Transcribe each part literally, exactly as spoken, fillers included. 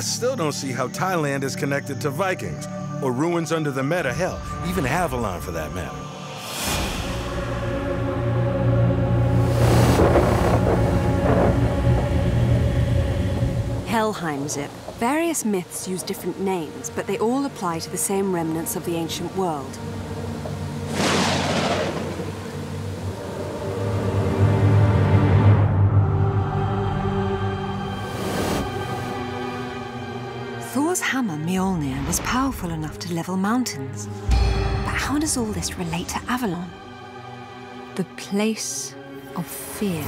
still don't see how Thailand is connected to Vikings, or ruins under the Meta, hell, even Avalon for that matter. Helheim, Zip. Various myths use different names, but they all apply to the same remnants of the ancient world. Thor's hammer, Mjolnir, was powerful enough to level mountains. But how does all this relate to Avalon? The place of fear.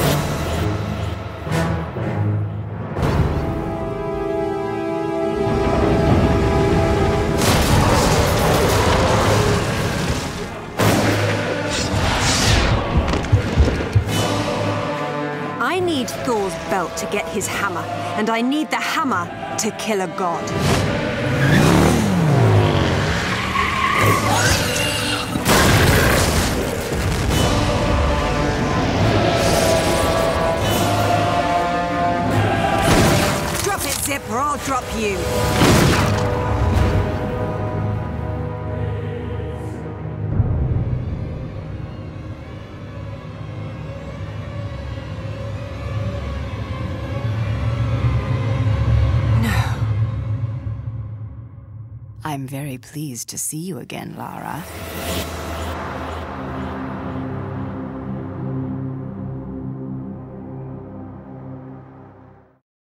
I need Thor's belt to get his hammer, and I need the hammer to kill a god. Drop it, Zip, or I'll drop you. I'm very pleased to see you again, Lara.